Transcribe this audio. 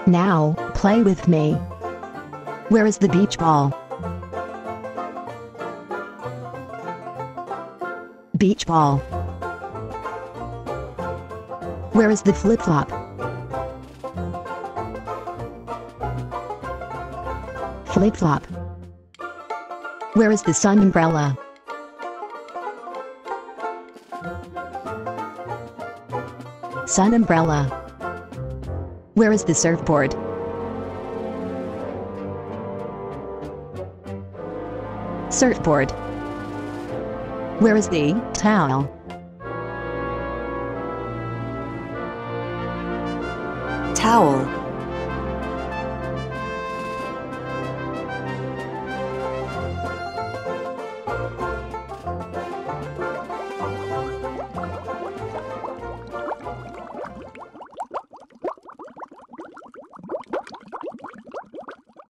Now, play with me. Where is the beach ball? Beach ball. Where is the flip-flop? Flip-flop. Where is the sun umbrella? Sun umbrella. Where is the surfboard? Surfboard. Where is the towel? Towel.